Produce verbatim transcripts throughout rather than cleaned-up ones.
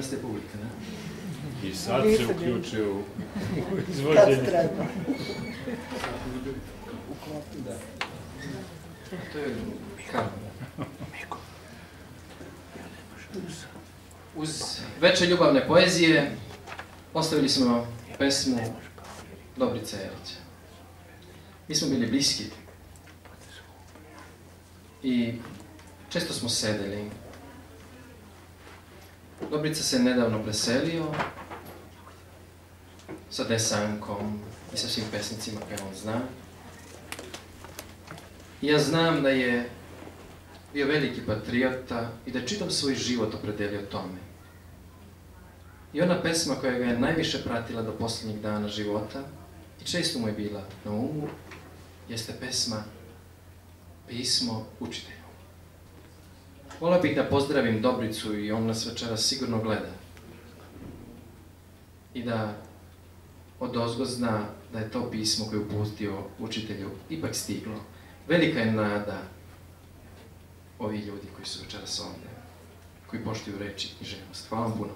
ste publika, da? I sad se uključio u izvođenje. Kad treba. To je kako? Uz veče ljubavne poezije postavili smo pesmu Dobrice Jelića. Mi smo bili bliski i često smo sedeli. Dobrica se nedavno preselio sa Desankom i sa svim pesnicima koje on zna. I ja znam da je bio veliki patriota i da je čitav svoj život opredelio tome. I ona pesma koja ga je najviše pratila do posljednjih dana života i često mu je bila na umu, jeste pesma Pismo učitelju. Volio bih da pozdravim Dobricu i on nas večeras sigurno gleda. I da odozgo zna da je to pismo koje je uputio učitelju ipak stiglo. Velika je nada ovi ljudi koji su večeras ovdje, koji poštuju reč i književnost. Hvala vam puno.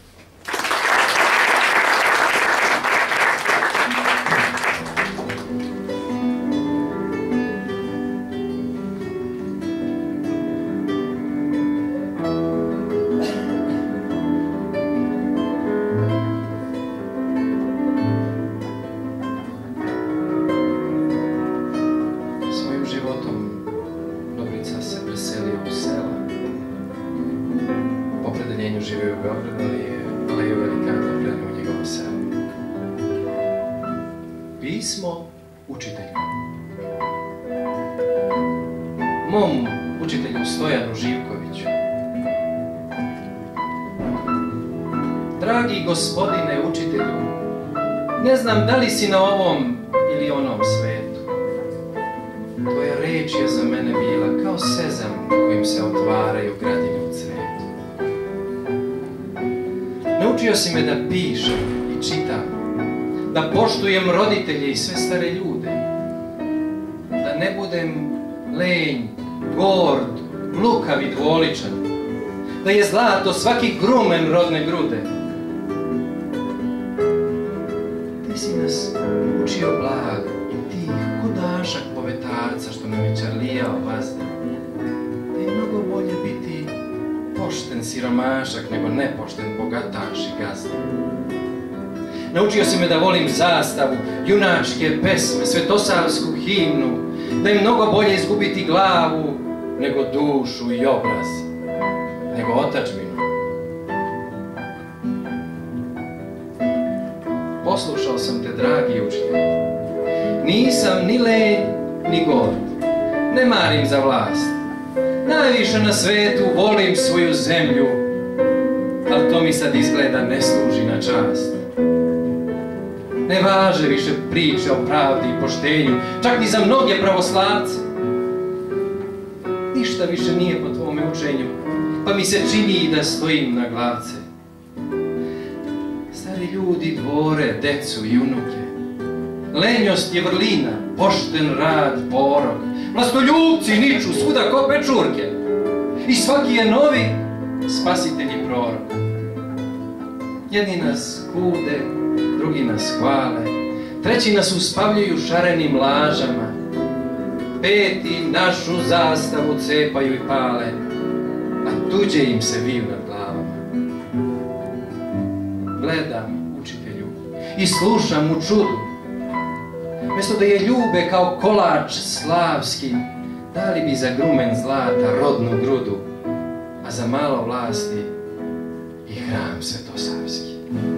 Pismo učitelju. Mom učitelju Stojanu Živkoviću. Dragi gospodine učitelju, ne znam da li si na ovom ili onom svetu. Tvoja reč je za mene bila kao sezam kojim se otvaraju gradine u cvetu. Naučio si me da pišem i čitam, da poštujem roditelje i sve stare ljude, da ne budem lenj, gord, lukav i dvoličan, da je zlato svaki grumen rodne grude. Ti si nas učio blag i tih ko dašak povetarca što nam je čarlijao vazda, da je mnogo bolje biti pošten siromašak nego nepošten bogataš i gazda. Naučio si me da volim zastavu, junačke pesme, svetosavsku himnu, da je mnogo bolje izgubiti glavu nego dušu i obraz, nego otadžbinu. Poslušao sam te, dragi učitelj. Nisam ni lenj, ni gord. Ne marim za vlast. Najviše na svetu volim svoju zemlju, ali to mi sad izgleda ne služi na čast. Ne važe više priče o pravdi i poštenju, čak ni za mnoge pravoslavce. Ništa više nije po tvome učenju, pa mi se čini da stojim na glavce. Stari ljudi dvore, decu i unuke. Lenjost je vrlina, pošten rad, porok. Vlastoljubci niču svuda ko pečurke. I svaki je novi spasitelj i prorok. Jedni nas kude, drugi nas hvale, treći nas uspavljuju šarenim lažama, peti našu zastavu cepaju i pale, a tuđe im se viju nad glavama. Gledam, učitelju, i slušam u čudu, mjesto da je ljube kao kolač slavski, dali bi za grumen zlata rodnu grudu, a za malo vlasti i hram svetosavski.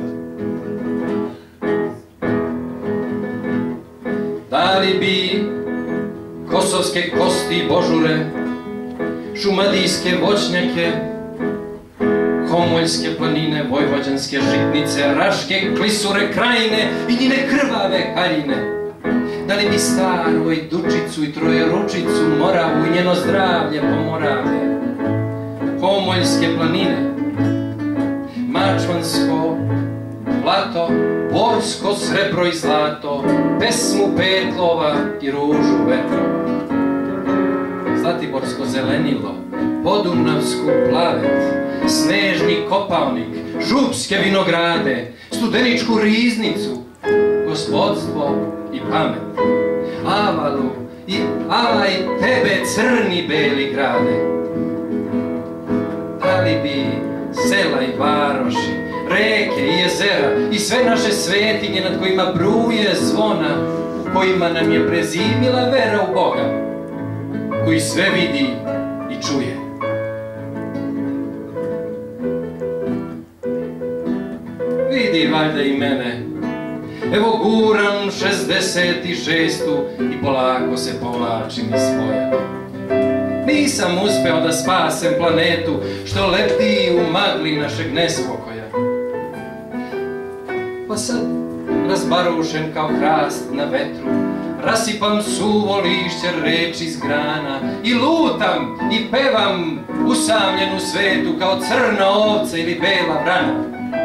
Dali bi kosovske kosti božure, šumadijske voćnjake, homoljske planine, vojvođanske žitnice, raške klisure krajine i njine krvave haljine. Dali bi staru Ajdučicu i Trojeručicu, Moravu i njeno zdravlje pomorave, homoljske planine, mačvansko blato, borsko srebro i zlato, pesmu petlova i ružu vetrova. Zlatiborsko zelenilo, Podunavsku plavet, snežni kopalnik, župske vinograde, studeničku riznicu, gospodstvo i pamet, Avalu i avaj tebe crni beli grade. Da li bi sela i varoši, reke i jezera i sve naše svetinje nad kojima bruje zvona, u kojima nam je prezimila vera u Boga, koji sve vidi i čuje. Vidi valjda i mene, evo guram šezdeset šestu i polako se povlačim iz svoja. Nisam uspeo da spasem planetu što lepti u magli našeg nespokoja. Pa sad, razbarušen kao hrast na vetru, rasipam suvo lišće reči iz grana i lutam i pevam usamljen u svetu kao crna ovca ili bela vrana.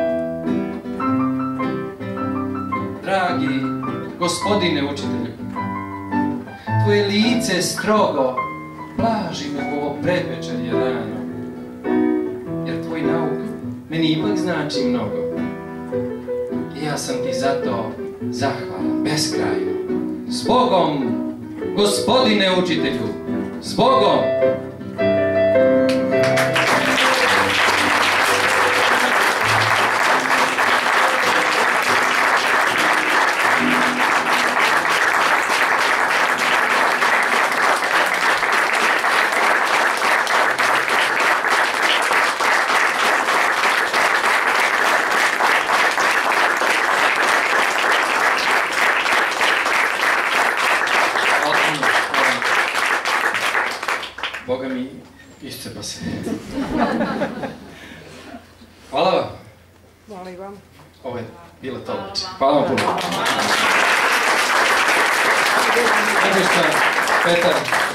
Dragi gospodine učitelju, tvoje lice strogo blaži me u ovo predvečerje rano, jer tvoj nauk meni ipak znači mnogo. I ja sam ti zato zahvalan beskrajno. S Bogom, gospodine učitelju, s Bogom! Boga mi, iscepa se. Hvala vam. Hvala i vam. Ovo je bilo to uče. Hvala vam puno. Petar.